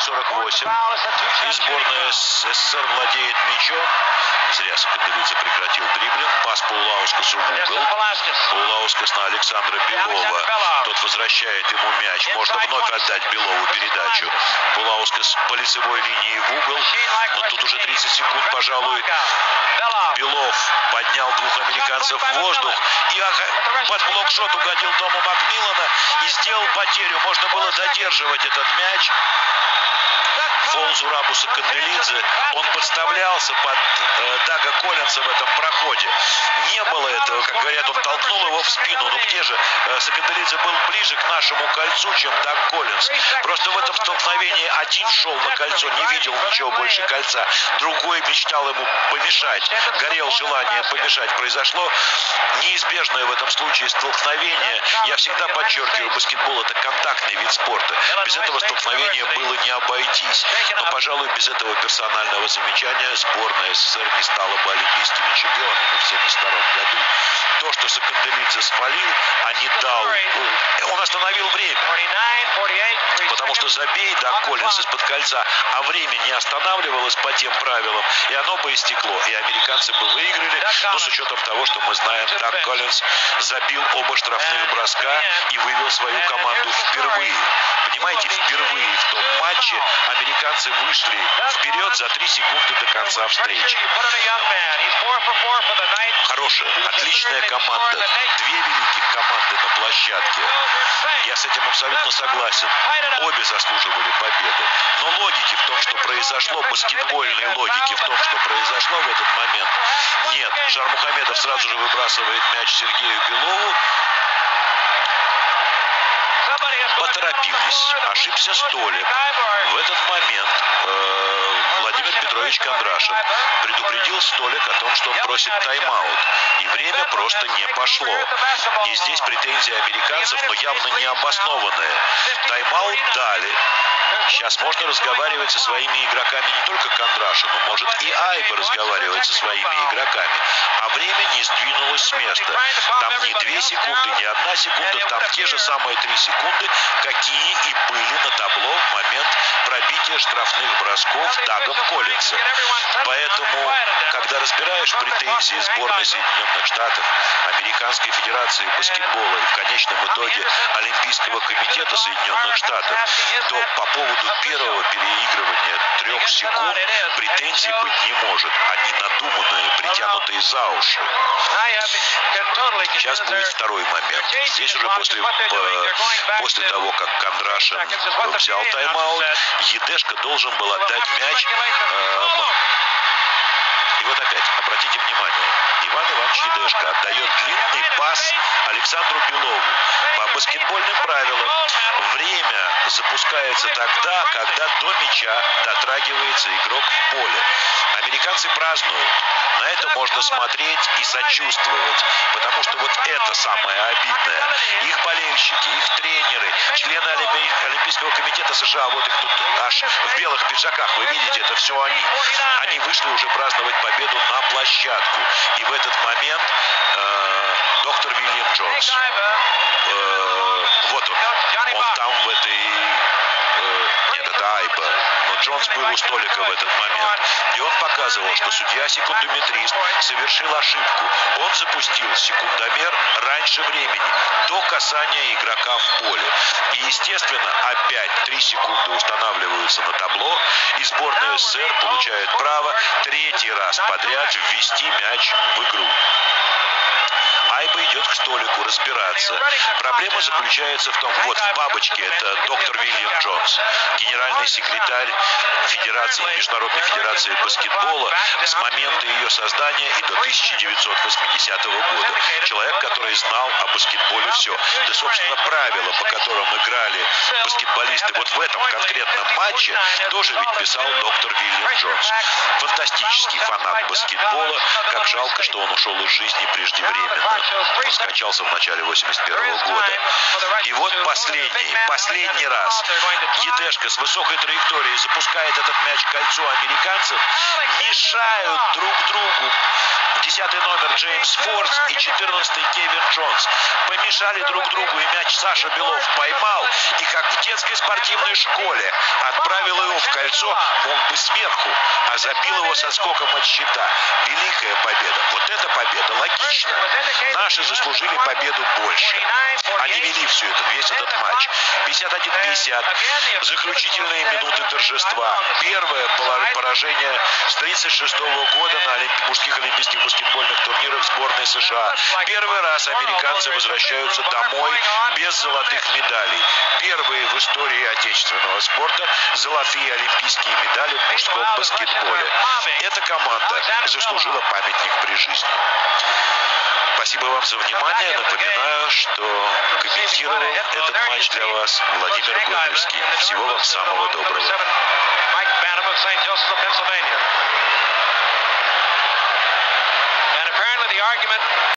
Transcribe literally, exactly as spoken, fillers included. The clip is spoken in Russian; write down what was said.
сорок восемь. И сборная СССР владеет мячом. Зря Сакандалидзе прекратил дриблинг. Пас Паулаускасу в угол. Паулаускас на Александра Белова. Тот возвращает ему мяч. Можно вновь отдать Белову передачу. Паулаускас по лицевой линии в угол. Но тут уже тридцать секунд, пожалуй. Белов поднял двух американцев в воздух. И под блокшот угодил Тома Макмиллана. И сделал потерю. Можно было задерживать этот мяч. Фол Зурабу Сакандалидзе. Он подставлялся под э, Дага Коллинса в этом проходе. Не было этого, как говорят, он толкнул его в спину. Ну где же? Э, Сакандалидзе был ближе к нашему кольцу, чем Даг Коллинс. Просто в этом столкновении один шел на кольцо, не видел ничего больше кольца. Другой мечтал ему помешать. Горел желанием помешать. Произошло неизбежное в этом случае столкновение. Я всегда подчеркиваю, баскетбол — это контактный вид спорта. Без этого столкновения было не обойтись. Но, пожалуй, без этого персонального замечания сборная СССР не стала бы олимпийскими чемпионами в семьдесят втором году. То, что Сакандалидзе спалил, а не дал... Он остановил время. Потому что забей Даг Коллинс из-под кольца, а время не останавливалось по тем правилам, и оно бы истекло. И американцы бы выиграли, но с учетом того, что мы знаем, Даг Коллинс забил оба штрафных броска и вывел свою команду впервые. Понимаете, впервые в том матче американцы вышли вперед за три секунды до конца встречи. Хорошая, отличная команда. Две великих команды на площадке. Я с этим абсолютно согласен. Обе заслуживали победы. Но логики в том, что произошло, баскетбольной логики в том, что произошло в этот момент, нет. Жармухамедов сразу же выбрасывает мяч Сергею Белову. Поторопились. Ошибся Столик. В этот момент э, Владимир Петрович Кондрашин предупредил Столик о том, что он просит тайм-аут. И время просто не пошло. И здесь претензии американцев, но явно необоснованные. Тайм-аут дали. Сейчас можно разговаривать со своими игроками не только Кондрашин, но может и Айба разговаривать со своими игроками. А время не сдвинулось с места. Там не две секунды, не одна секунда, там те же самые три секунды, какие и были на табло в момент пробития штрафных бросков Дагом Коллинсом. Поэтому, когда разбираешь претензии сборной Соединенных Штатов, Американской Федерации баскетбола и в конечном итоге Олимпийского комитета Соединенных Штатов, то по поводу первого переигрывания трех секунд претензий быть не может. Они надуманные, притянутые за уши. Сейчас будет второй момент. Здесь уже после, после того, как Кондрашин взял тайм-аут, Едешко должен был отдать мяч. И вот опять, обратите внимание, Иван Иванович Едешко отдает длинный пас Александру Белову. По баскетбольным правилам время запускается тогда, когда до мяча дотрагивается игрок в поле. Американцы празднуют. На это можно смотреть и сочувствовать, потому что вот это самое обидное. Их болельщики, их тренеры, члены Олимпийского комитета США, вот их тут аж в белых пиджаках, вы видите, это все они. Они вышли уже праздновать победу на площадку. И в этот момент э, доктор Вильям Джонс, э, вот он, он там в этой... Э, нет, это Айба. Но Джонс был у Столика в этот момент. И он показывал, что судья-секундометрист совершил ошибку. Он запустил секундомер раньше времени, до касания игрока в поле. И, естественно, опять три секунды устанавливаются на табло, и сборная СССР получает право третий раз подряд ввести мяч в игру. Айба идет к Столику разбираться. Проблема заключается в том, вот в бабочке это доктор Вильям Джонс, генеральный секретарь Федерации, Международной Федерации баскетбола с момента ее создания и до тысяча девятьсот восьмидесятого года. Человек, который знал о баскетболе все. Да, собственно, правила, по которым играли баскетболисты вот в этом конкретном матче, тоже ведь писал доктор Вильям Джонс. Фантастический фанат баскетбола. Как жалко, что он ушел из жизни преждевременно. Он скончался в начале восемьдесят первого года. И вот последний, последний раз Едешко с высокой траекторией запускает этот мяч в кольцо американцев, мешают друг другу. Десятый номер Джеймс Фордс и четырнадцатый Кевин Джонс помешали друг другу, и мяч Саша Белов поймал, и как в детской спортивной школе отправил его в кольцо, мог бы сверху, а забил его со скоком от щита. Великая победа. Вот эта победа логично. Наши заслужили победу больше. Они вели всю эту, весь этот матч. пятьдесят один пятьдесят. Заключительные минуты торжества. Первое поражение с тридцать шестого года на олимпи... мужских олимпийских баскетбольных турнирах сборной США. Первый раз американцы возвращаются домой без золотых медалей. Первые в истории отечественного спорта золотые олимпийские медали в мужском баскетболе. Эта команда заслужила памятник при жизни. Спасибо вам за внимание. Напоминаю, что комментировал этот матч для вас Владимир Гомельский. Всего вам самого доброго.